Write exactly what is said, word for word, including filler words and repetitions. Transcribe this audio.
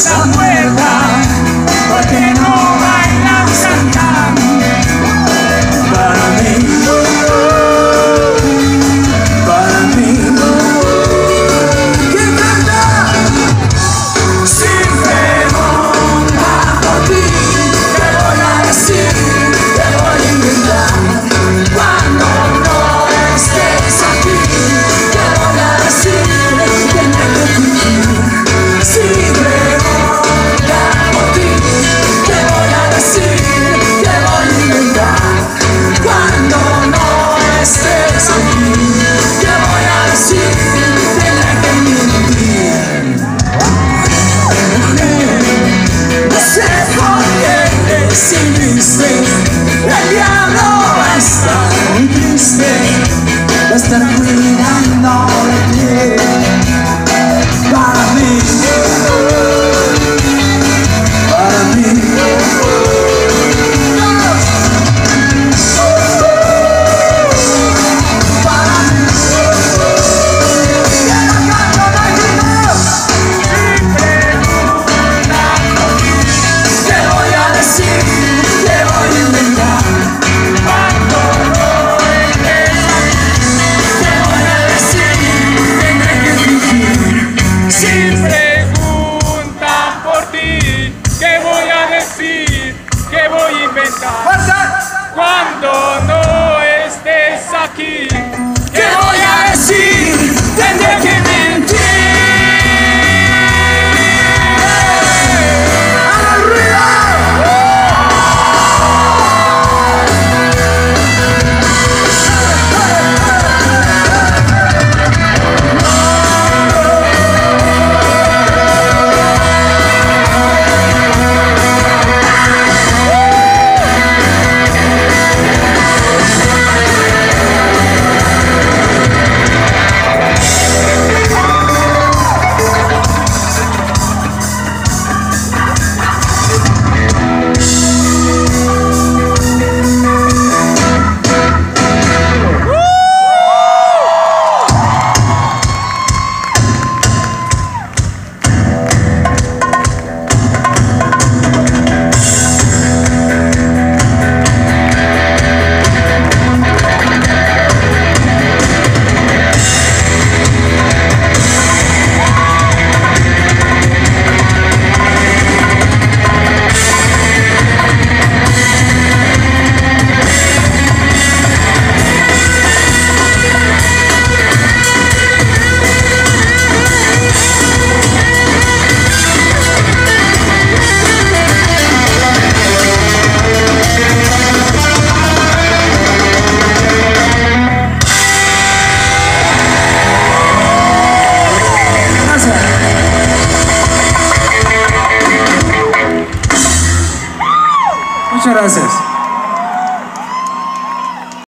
esa puerta, porque no bailan cantar. Para mí, para mí, ¿quién canta? Sin preguntar por ti, te voy a decir, te voy a inventar. Cuando no estés aquí, te voy a decir, tendré que fingir. Sin preguntar por ti, te voy a decir, te voy a inventar. Cuando no estés aquí, te voy a decir, tendré que mentir. No sé por qué decidiste, el diablo está muy triste de estar cuidando de ti. Para mí, para mí, para mí. Te voy a decir, te voy a inventar. Cuando no estés aquí, te voy a decir, tendré que fingir. Sin preguntar por ti, ¿qué voy a decir? ¿Qué voy a inventar? Cuando no estés aquí, ¿Qué voy a decir? Tendré que mentir. ¡Al ruido! Muchas gracias.